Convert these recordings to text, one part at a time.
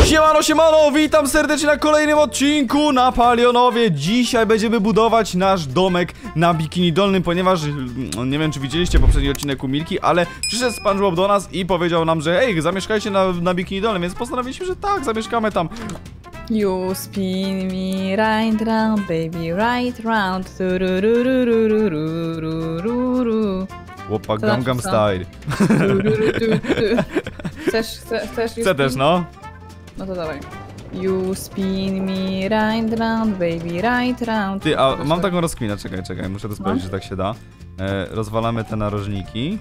Siemano, siemano, witam serdecznie na kolejnym odcinku na Palionowie. Dzisiaj będziemy budować nasz domek na Bikini Dolnym, ponieważ, nie wiem czy widzieliście poprzedni odcinek u Milki, ale przyszedł SpongeBob do nas i powiedział nam, że hej, zamieszkajcie na Bikini Dolnym, więc postanowiliśmy, że tak, zamieszkamy tam. You spin me right round, baby, right round. Łopa Gangnam Style. Chcesz Chcę też, no. No to dawaj. You spin me right round, baby, right round. Ty, a mam taką rozkminę, czekaj, muszę to sprawdzić, że tak się da. Rozwalamy te narożniki.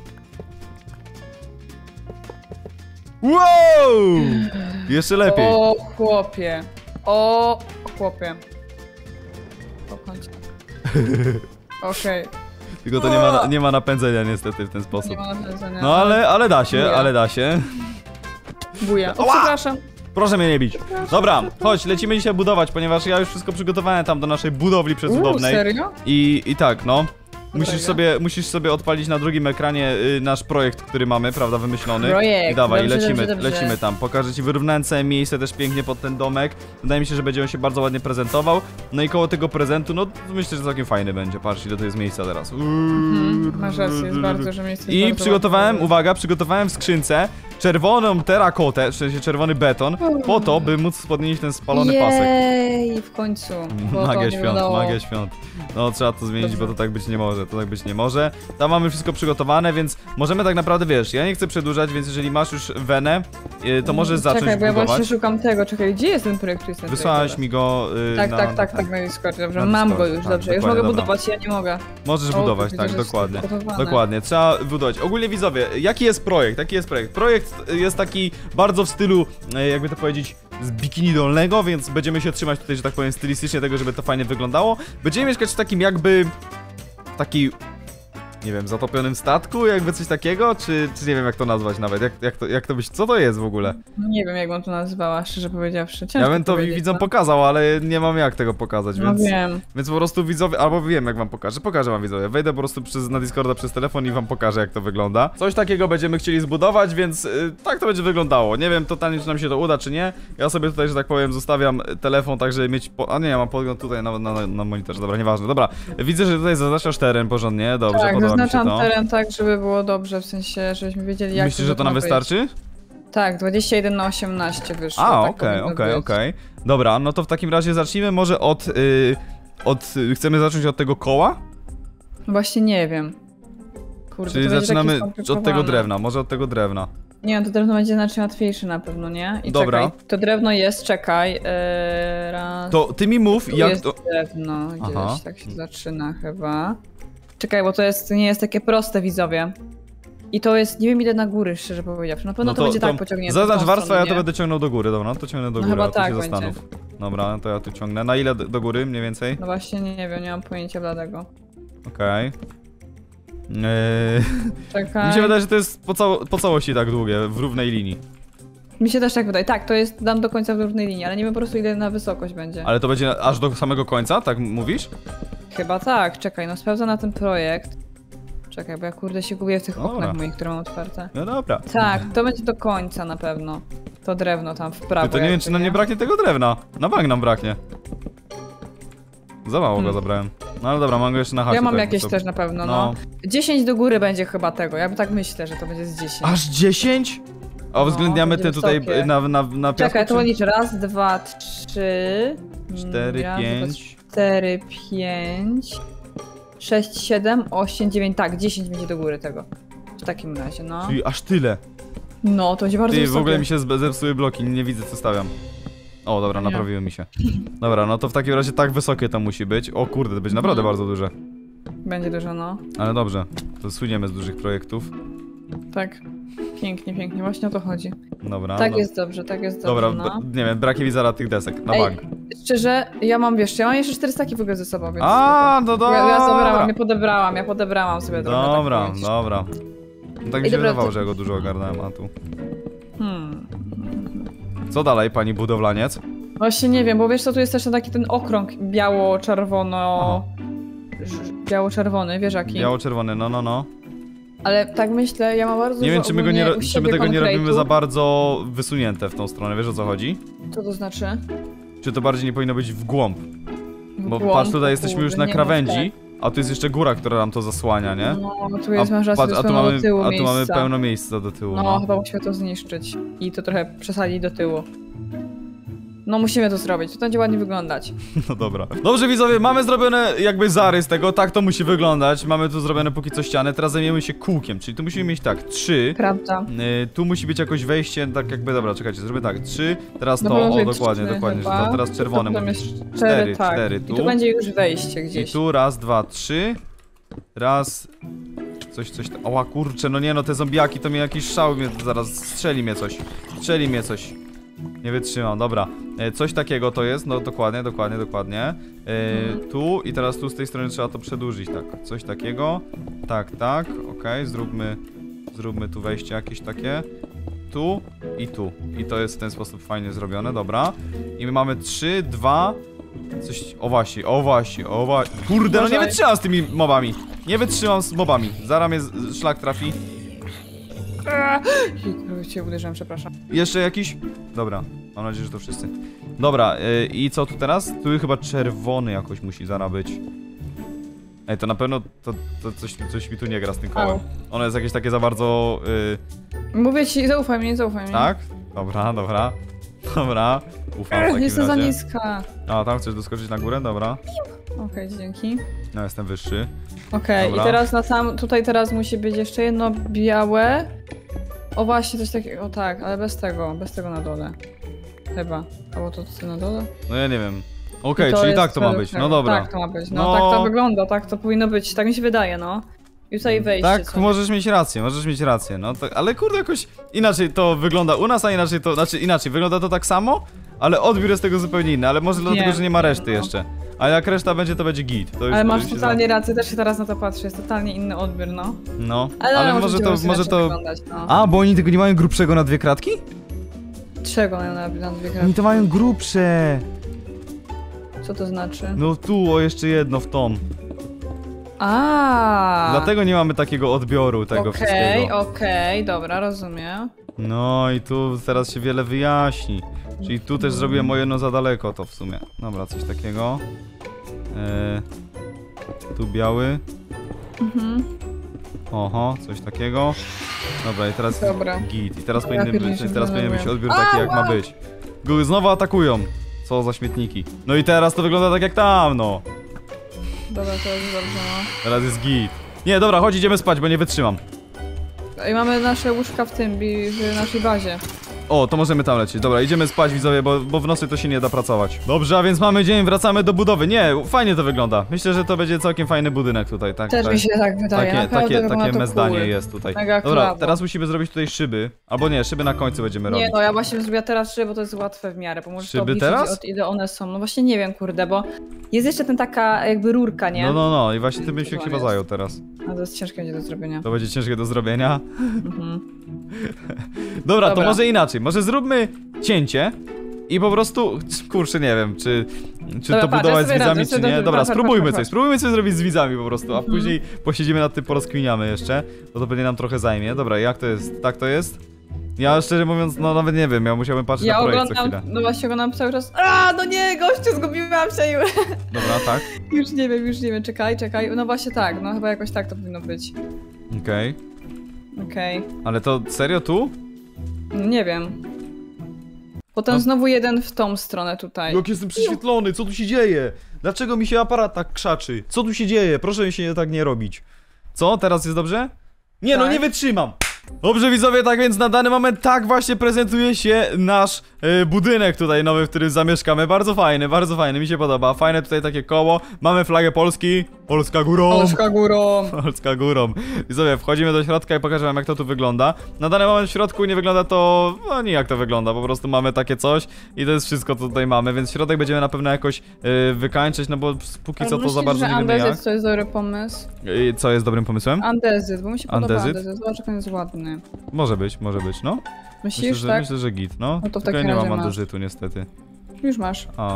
Wow! Jeszcze lepiej. O chłopie. O chłopie. Po końcu. Okej. Tylko to nie ma napędzenia niestety w ten sposób. Nie ma napędzenia. No ale da się, Buja. ale da się. Buja. O, Ała! przepraszam. Proszę mnie nie bić. Dobra, chodź, lecimy dzisiaj budować, ponieważ ja już wszystko przygotowałem tam do naszej budowli przecudownej. Serio? I tak, no. Dobra, Musisz sobie odpalić na drugim ekranie nasz projekt, który mamy, prawda, wymyślony. Projekt. I dawaj, Dobrze, lecimy dobrze. tam. Pokażę ci, wyrównałem całe miejsce też pięknie pod ten domek. Wydaje mi się, że będzie on się bardzo ładnie prezentował. No i koło tego prezentu, no myślę, że całkiem fajny będzie. Patrz, ile to jest miejsca teraz. Masz rację, jest bardzo, że miejsce I jest przygotowałem, bardzo uwaga, przygotowałem w skrzynce czerwoną terakotę, w sensie czerwony beton, po to, by móc podnieść ten spalony pasek. Jej, w końcu. Bo to Magia nie świąt, wiadomo. magia świąt. No trzeba to zmienić, Dobrze. bo to tak być nie może, Tam mamy wszystko przygotowane, więc możemy tak naprawdę, wiesz, ja nie chcę przedłużać, więc jeżeli masz już wenę, to możesz zacząć Czekaj, bo ja budować. właśnie szukam tego, czekaj, gdzie jest ten projekt? Tu jest ten Wysłałeś projekt, mi go tak, na Discordzie, dobrze, na mam go Discordzie, już, tak, dobrze, już dokładnie, mogę dobra. budować, ja nie mogę. Możesz O, budować, widzę, tak, że jest dokładnie. przygotowane. Dokładnie, trzeba budować. Ogólnie widzowie, jaki jest projekt? Projekt jest taki bardzo w stylu, jakby to powiedzieć, z Bikini Dolnego, więc będziemy się trzymać tutaj, że tak powiem, stylistycznie tego, żeby to fajnie wyglądało. Będziemy mieszkać w takim jakby... nie wiem, zatopionym statku, jakby coś takiego, czy nie wiem jak to nazwać nawet, jak to być, co to jest w ogóle? Nie wiem, jak bym to nazywała, szczerze powiedziawszy, ciężko Ja bym to powiedzieć, widzom no. pokazał, ale nie mam jak tego pokazać, No więc... wiem. Więc po prostu widzowie, albo wiem jak wam pokażę wam widzowie, wejdę po prostu na Discorda przez telefon i wam pokażę jak to wygląda. Coś takiego będziemy chcieli zbudować, więc tak to będzie wyglądało. Nie wiem totalnie czy nam się to uda czy nie. Ja sobie tutaj, że tak powiem, zostawiam telefon tak, żeby mieć, a nie, ja mam podgląd tutaj na monitorze, dobra, nieważne, dobra. Widzę, że tutaj zaznaczasz teren porządnie, dobrze, Tak, podoba mi się zaznaczam to. teren tak, żeby było dobrze, w sensie, żebyśmy wiedzieli jak Myślisz, że to nam ma być. wystarczy? Tak, 21 na 18 wyszło. A, tak okej. Dobra, no to w takim razie zacznijmy może chcemy zacząć od tego koła? Właśnie nie wiem. Kurde, Czyli to będzie zaczynamy takie od tego skomplikowane. drewna, może od tego drewna. Nie wiem, to drewno będzie znacznie łatwiejsze na pewno, nie? I Dobra. czekaj, to drewno jest, czekaj, raz... To ty mi mów, Tu jak jest to... drewno, Aha. gdzieś tak się zaczyna chyba. Czekaj, bo to nie jest takie proste, widzowie. I to jest, nie wiem ile na góry, szczerze powiedziawszy. Na pewno to będzie tak pociągnięte. Zaznacz w tą warstwę, stronę, ja to nie? będę ciągnął do góry, dobra, no to ciągnę do No góry, chyba a tu tak się będzie. zastanów. Dobra, to ja tu ciągnę. Na ile do góry mniej więcej? No właśnie nie wiem, nie mam pojęcia bladego. Okej. Czekaj. Mi się wydaje, że to jest po całości tak długie, w równej linii. Mi się też tak wydaje. Tak, to jest dam do końca w równej linii, ale nie wiem po prostu ile na wysokość będzie. Ale to będzie aż do samego końca, tak mówisz? Chyba tak, czekaj, no sprawdzę na ten projekt. Czekaj, bo ja kurde się gubię w tych Dobra. oknach moich, które mam otwarte. No dobra. Tak, to będzie do końca na pewno. To drewno tam w prawo. Ty, to nie wiem, jakby, czy nam nie braknie tego drewna. Na bank nam braknie. Za mało go zabrałem. No ale dobra, mam go jeszcze na chacie. Ja mam tak, jakieś to- też na pewno, No. no. 10 do góry będzie chyba tego, ja tak myślę, że to będzie z 10. Aż 10? A uwzględniamy będzie te tutaj wysokie. na piasku? Czekaj, to czy- liczę. Raz, dwa, trzy... 4, raz, 5. 4, 5... 6, 7, 8, 9, tak, 10 będzie do góry tego. W takim razie, no. Czyli aż tyle. No, to będzie bardzo Ty, w wysokie. ogóle mi się zepsuły bloki, nie widzę co stawiam. O, dobra, Nie. naprawiły mi się. Dobra, no to w takim razie tak wysokie to musi być. O kurde, to będzie naprawdę bardzo duże. Będzie dużo, no. Ale dobrze, to słyniemy z dużych projektów. Tak. Pięknie, pięknie, właśnie o to chodzi. Dobra. Tak no. jest dobrze, tak jest Dobra, dobrze, no. nie wiem, braknie mi zaraz tych desek, na Ej, bank. Szczerze, ja mam, wiesz, ja mam jeszcze 4 staki w ogóle ze sobą, więc... A, no dobra. Ja zabrałam, ja podebrałam sobie trochę. Dobra, tak powiedzieć. dobra. No tak mi Ej, się dobra, wydawało, to- że ja go dużo ogarnąłem, a tu. Hmm. Co dalej, pani budowlaniec? Właśnie nie wiem, bo wiesz co, tu jest też taki ten okrąg biało-czerwono... Biało-czerwony, wiesz jaki? Biało-czerwony, no. Ale tak myślę, ja mam bardzo Nie wiem, dużo czy my tego nie robimy konkretu. za bardzo wysunięte w tą stronę, wiesz o co chodzi? Co to znaczy? Czy to bardziej nie powinno być w głąb? Bo Głąb, patrz, tutaj jesteśmy już na nie krawędzi, mów a tu jest jeszcze góra, która nam to zasłania, nie? tak. No, tu jest, masz rację, patrz, to a jest tu pełno mamy, do tyłu a tu mamy miejsca. pełno miejsca do tyłu. No, chyba musimy to zniszczyć. I to trochę przesadzić do tyłu. No, musimy to zrobić, to będzie ładnie wyglądać. No dobra. Dobrze widzowie, mamy zrobione jakby zarys tego, tak to musi wyglądać. Mamy tu zrobione póki co ściany, teraz zajmiemy się kółkiem, czyli tu musimy mieć tak, 3. Prawda. Tu musi być jakoś wejście, tak jakby, dobra, czekajcie, zrobię tak, 3, teraz No to, bo o tutaj dokładnie, 3 dokładnie, że chyba. to teraz czerwone Potem musi jest być. 4, tak. 4 tu. I tu będzie już wejście I gdzieś. tu raz, dwa, 3. Raz. Coś. Oła kurczę, no nie no, te zombiaki to mnie jakiś szał, mnie zaraz strzeli mnie coś. Strzeli mnie coś. Nie wytrzymam, dobra. Coś takiego to jest, no dokładnie. Tu i teraz tu z tej strony trzeba to przedłużyć, tak. Coś takiego. Tak, okej, zróbmy tu wejście jakieś takie. Tu i tu. I to jest w ten sposób fajnie zrobione, dobra. I my mamy 3, 2. Coś. O właśnie. Kurde, no nie wytrzymam z tymi mobami. Nie wytrzymam z mobami. Zaraz mnie szlak trafi. Cię uderzyłem, przepraszam. Jeszcze jakiś? Dobra, mam nadzieję, że to wszyscy. Dobra, i co tu teraz? Tu chyba czerwony jakoś musi zaraz być. Ej, to na pewno to coś mi tu nie gra z tym kołem. Au. Ono jest jakieś takie za bardzo... Mówię ci, zaufaj mi. Tak? Dobra. Ufam w takim Jestem za razie. niska. A, tam chcesz doskoczyć na górę? Dobra. Okej, dzięki. No, jestem wyższy. Okej, Dobra. i teraz tutaj teraz musi być jeszcze jedno białe. O właśnie, coś takiego, o tak, ale bez tego na dole. Chyba. Albo to na dole? No ja nie wiem. Okej, I to czyli jest tak to ma według być, tego. no dobra. Tak to ma być, No. tak to wygląda, tak to powinno być, tak mi się wydaje, no. I tutaj wejście Tak, sobie. możesz mieć rację, no to, ale kurde jakoś inaczej to wygląda u nas, a inaczej to, znaczy inaczej, wygląda to tak samo, ale odbiór jest tego zupełnie inny, ale może dlatego, że nie ma reszty no. jeszcze. A jak reszta będzie, to będzie git. To już Ale masz się totalnie rację, też się teraz na to patrzę, jest totalnie inny odbiór, no. No, Ale ale dobra, może to... wyglądać, no. A, bo oni tego nie mają grubszego na 2 kratki? Czego na dwie Oni kratki? to mają grubsze. Co to znaczy? No tu, o jeszcze jedno w tom. A. Dlatego nie mamy takiego odbioru tego wszystkiego. Okej, dobra, rozumiem. No i tu teraz się wiele wyjaśni. Czyli tu też zrobiłem o jedno za daleko to w sumie. Dobra, coś takiego. Tu biały. Oho, coś takiego. Dobra, i teraz Dobra. git. I teraz Ja powinien pierdzielę, być się odbiór taki jak ma być. Znowu atakują. Co za śmietniki. No i teraz to wygląda tak jak tam, no. Dobra, to jest dobrze, no. Teraz jest git. Nie, dobra, chodź, idziemy spać, bo nie wytrzymam. I mamy nasze łóżka w naszej bazie. O, to możemy tam lecieć. Dobra, idziemy spać, widzowie, bo w nocy to się nie da pracować. Dobrze, a więc mamy dzień, wracamy do budowy. Nie, fajnie to wygląda. Myślę, że to będzie całkiem fajny budynek tutaj, tak? Też mi się tak wydaje, Takie mezdanie jest tutaj. Mega Dobra, klawo. teraz musimy zrobić tutaj szyby. Albo nie, szyby na końcu będziemy robić. Nie, no ja właśnie bym zrobiła teraz szyby, bo to jest łatwe w miarę, bo możesz Szyby to obliczyć, teraz? od ile one są. No właśnie nie wiem, kurde, bo jest jeszcze taka jakby rurka, nie? No, i właśnie tym bym się To chyba jest. zajął teraz. A to jest ciężkie będzie do zrobienia. To będzie ciężkie do zrobienia. Mhm. Dobra, to Dobra. może inaczej. Może zróbmy cięcie i po prostu, kurczę, nie wiem, czy Dobra, to patrz, budować ja z sobie widzami, radzę, czy sobie nie. dobrze, Dobra, patrz, spróbujmy patrz. spróbujmy coś zrobić z widzami po prostu, a później posiedzimy nad tym, porozkminiamy jeszcze, bo to pewnie nam trochę zajmie. Dobra, jak to jest? Tak to jest? Ja szczerze mówiąc, no nawet nie wiem, ja musiałbym patrzeć Ja na projekt co oglądam, chwilę. no właśnie oglądam cały czas. A, no nie, gościu, zgubiłam się już. Dobra, tak, Już nie wiem, czekaj. No właśnie tak, no chyba jakoś tak to powinno być. okej. Okej. Ale to serio tu? No nie wiem. Potem No. znowu jeden w tą stronę tutaj. Jak jestem prześwietlony, co tu się dzieje? Dlaczego mi się aparat tak krzaczy? Co tu się dzieje? Proszę się tak nie robić. Co? Teraz jest dobrze? Nie, no Tak. nie wytrzymam! Dobrze widzowie, tak więc na dany moment tak właśnie prezentuje się nasz budynek tutaj nowy, w którym zamieszkamy. Bardzo fajny, mi się podoba. Fajne tutaj takie koło. Mamy flagę Polski. Polska górą. Polska górą. Polska górą. Widzowie, wchodzimy do środka i pokażę wam jak to tu wygląda. Na dany moment w środku nie wygląda to... no nijak to wygląda, po prostu mamy takie coś i to jest wszystko co tutaj mamy, więc środek będziemy na pewno jakoś wykańczyć, no bo póki co to za bardzo nie wiemy jak. Andezyt to jest dobry pomysł. Co jest dobrym pomysłem? Andezyt, bo mi się podoba Andezyt? Andezyt. Zobacz, jak on jest ładny. Może być, no. Myślisz, tak? Myślę, że git, no. No to w Tylko ja takim nie mam razie masz. andezytu niestety. Już masz. A.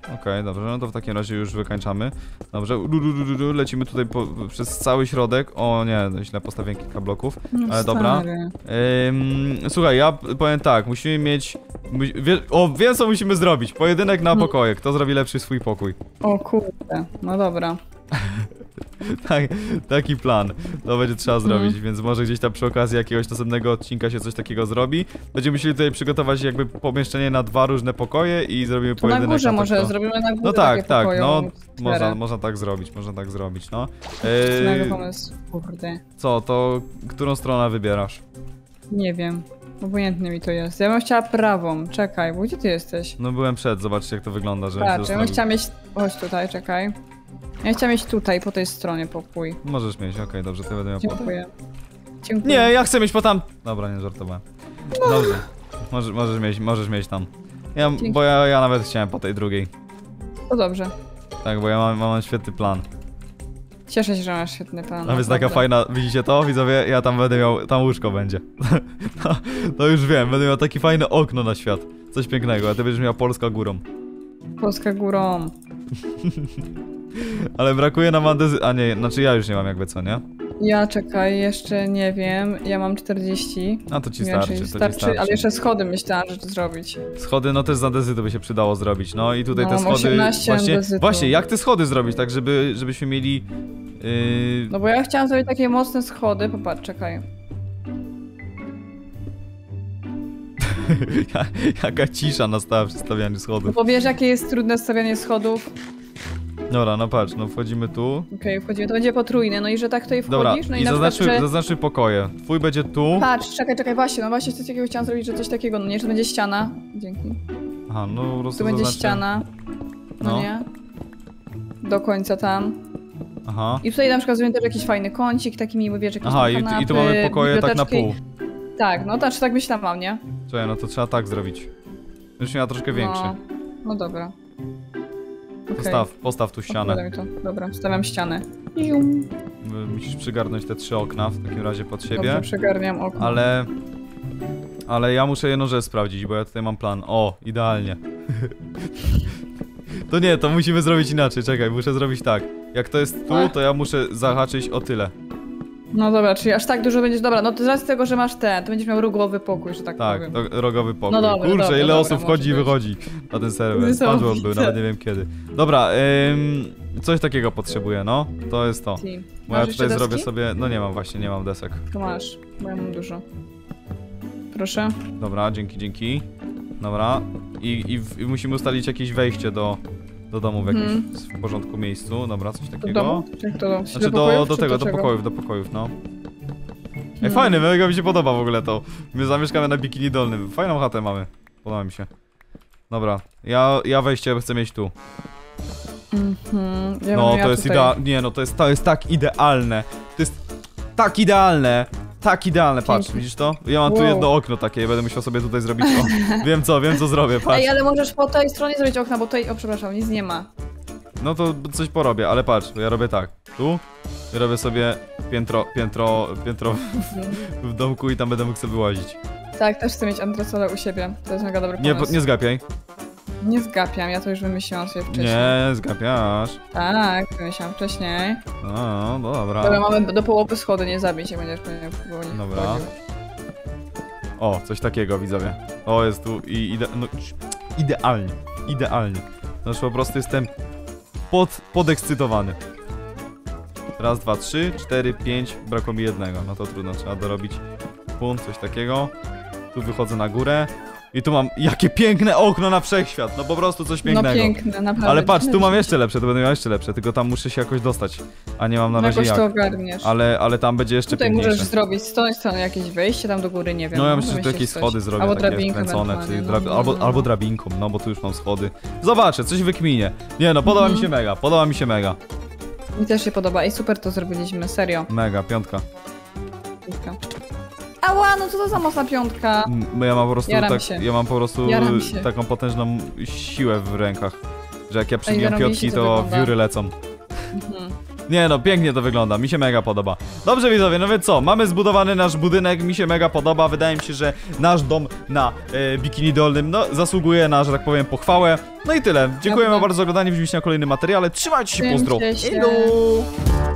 Okej, dobrze, no to w takim razie już wykańczamy. Dobrze, lecimy tutaj przez cały środek. O nie, źle postawiłem kilka bloków, No ale dobra. stary. Słuchaj, ja powiem tak, musimy mieć... wiem co musimy zrobić, pojedynek na pokoje, kto zrobi lepszy swój pokój. O kurde, no dobra. Tak, taki plan, to będzie trzeba zrobić, więc może gdzieś tam przy okazji jakiegoś następnego odcinka się coś takiego zrobi. Będziemy musieli tutaj przygotować jakby pomieszczenie na 2 różne pokoje i zrobimy To pojedynek na górze to, może, kto... zrobimy na górze No tak, takie tak, pokoje, no cztery. można tak zrobić, no. Mega pomysł, kurde. Co, to którą stronę wybierasz? Nie wiem, obojętnie mi to jest. Ja bym chciała prawą, czekaj, bo gdzie ty jesteś? No byłem przed, zobaczcie jak to wygląda, że Patrz, ja bym chciała mieć... Chodź tutaj, czekaj. Ja chciałam mieć tutaj, po tej stronie pokój. Możesz mieć, okej, dobrze, to będę miał potem. Dziękuję. Dziękuję. Nie, ja chcę mieć po tam... Dobra, nie żartowałem. Dobrze, możesz mieć tam. Dzięki. Bo ja nawet chciałem po tej drugiej. To dobrze. Tak, bo ja mam świetny plan. Cieszę się, że masz świetny plan. A więc taka fajna, widzicie to, widzowie? Ja tam będę miał, tam łóżko będzie. To już wiem, będę miał takie fajne okno na świat. Coś pięknego, a ty będziesz miał Polska górą. Polska górą. Ale brakuje nam andezy... A nie, znaczy ja już nie mam jakby co, nie? Ja czekaj, jeszcze nie wiem. Ja mam 40. A to ci Nie wiem, starczy, czy to ci starczy, starczy. ale jeszcze schody myślałam, że to zrobić. Schody, no też z andezytu by się przydało zrobić, no i tutaj No, te mam schody... 18 andezytu. Właśnie, jak te schody zrobić, tak żebyśmy mieli... No bo ja chciałam zrobić takie mocne schody. Popatrz, czekaj. Jaka cisza nastała przy stawianiu No schodów. bo wiesz, jakie jest trudne stawianie schodów. Dobra, no patrz, no wchodzimy tu. Okej, wchodzimy. To będzie potrójne. No i że tak tutaj Dobra, wchodzisz, no i i na przykład, zaznaczmy pokoje. Twój będzie tu. Patrz, czekaj, właśnie, no właśnie coś takiego chciałam zrobić, że coś takiego, no nie, że to będzie ściana. Dzięki. Aha, no po prostu Tu będzie zaznaczmy. ściana. No, No. nie? Do końca tam. Aha. I tutaj na przykład zrobimy też jakiś fajny kącik, taki miły, wiesz, jakieś Aha, tam i kanapy, tu mamy pokoje tak na biblioteczki. pół. Tak, no tak myślałam, nie? Czekaj, no to trzeba tak zrobić. Już miała troszkę większy. No dobra. Okej. Postaw tu ścianę. Odpowiada mi to. Dobra, stawiam ścianę. Musisz przygarnąć te 3 okna w takim razie pod siebie. Dobrze, przegarniam okno. Ale ja muszę jedną rzecz sprawdzić, bo ja tutaj mam plan. O, idealnie. To nie, to musimy zrobić inaczej, czekaj, muszę zrobić tak. Jak to jest tu, to ja muszę zahaczyć o tyle. No dobra, czyli aż tak dużo będziesz... Dobra, no to z racji tego, że masz ten, to będziesz miał rógłowy pokój, że tak Tak, powiem. to rogowy pokój. No dobra, Kurczę, dobra, ile dobra, osób wchodzi i może być. wychodzi na ten serwer. Niesamowite. SpongeBob był, nawet nie wiem kiedy. Dobra, coś takiego potrzebuję, no. To jest to. Team. Bo ja Masz tutaj jeszcze zrobię deski? sobie... No nie mam właśnie, nie mam desek. To masz, bo ja mam dużo. Proszę. Dobra, dzięki. Dobra. I musimy ustalić jakieś wejście do domu w jakimś w porządku miejscu. Dobra, coś Do takiego. domu? Czy do domu? Znaczy pokojów, do czy tego, czego? do pokojów, no. Ej, fajny, mega mi się podoba w ogóle to. My zamieszkamy na Bikini Dolnym. Fajną chatę mamy. Podoba mi się. Dobra, ja wejście chcę mieć tu. Ja No, bym miała to jest tutaj. idealne. Nie, no to jest tak idealne. To jest tak idealne. Tak idealne, patrz, Dzięki. widzisz to? Ja mam tu Wow. jedno okno takie, będę musiał sobie tutaj zrobić. O, wiem co zrobię, patrz. Ej, ale możesz po tej stronie zrobić okna, bo tutaj, o przepraszam, nic nie ma. No to coś porobię, ale patrz, ja robię tak. Tu i robię sobie piętro w domku i tam będę mógł sobie wyłazić. Tak, też chcę mieć antresolę u siebie. To jest mega dobry Nie, pomysł. nie zgapiaj. Nie zgapiam, ja to już wymyśliłam sobie wcześniej. Nie, zgapiasz. Tak, wymyśliłam wcześniej. No, Dobra, dobra. mamy do połowy schody, nie zabić, jak będziesz powoli Dobra. wchodził. O, coś takiego, widzowie. O, jest tu no, idealnie. Idealnie. Znaczy po prostu jestem podekscytowany. Raz, dwa, 3, 4, 5, brakło mi jednego. No to trudno, trzeba dorobić punkt, coś takiego. Tu wychodzę na górę. I tu mam, jakie piękne okno na wszechświat, no po prostu coś pięknego. No piękne, naprawdę. Ale patrz, tu mam jeszcze lepsze, to będę miał jeszcze lepsze, tylko tam muszę się jakoś dostać, a nie mam na No razie jakoś jak. to ogarniesz. Ale tam będzie jeszcze Tutaj piękniejsze. możesz zrobić z tej strony jakieś wejście tam do góry, nie wiem. No ja myślę, że tu wymyślić jakieś coś. schody zrobię, Albo takie drabinkę wkręcone, czyli ewentualnie, no. albo drabinką, no bo tu już mam schody. Zobaczę, coś wykminię. Nie no, podoba mi się mega, podoba mi się mega. Mi też się podoba. Ej, super to zrobiliśmy, serio. Mega, piątka. Ała, no co to za mocna piątka? Ja mam po prostu Jaram się. ja mam po prostu Jaram się. taką potężną siłę w rękach, że jak ja przybijam zarobiliście piątki, to to wygląda. wióry lecą. Mhm. Nie no, pięknie to wygląda, mi się mega podoba. Dobrze widzowie, no więc co, mamy zbudowany nasz budynek, mi się mega podoba. Wydaje mi się, że nasz dom na Bikini Dolnym, no, zasługuje na, że tak powiem, pochwałę. No i tyle. Dziękujemy Dobra. bardzo za oglądanie, widzimy się na kolejnym materiale. Trzymajcie się, pozdro. Trzymajcie się. Ilu.